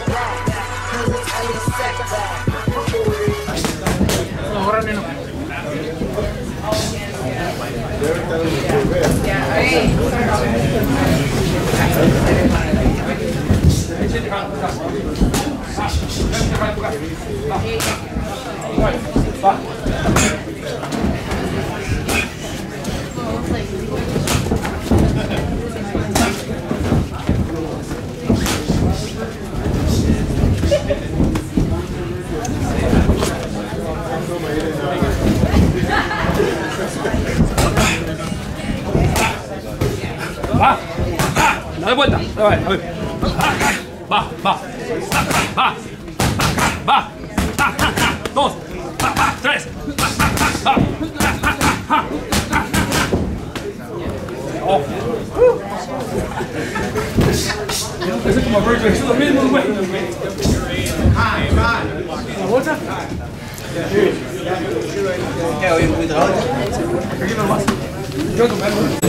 back. Cause it's Elie Seckbach. Va, da de vuelta, a ver. Va, dos, tres, oh. Es como Virgil, es lo mismo, güey. ¿La bolsa? ¿Qué hoy muy trabajo? Aquí nomás. Yo tomé.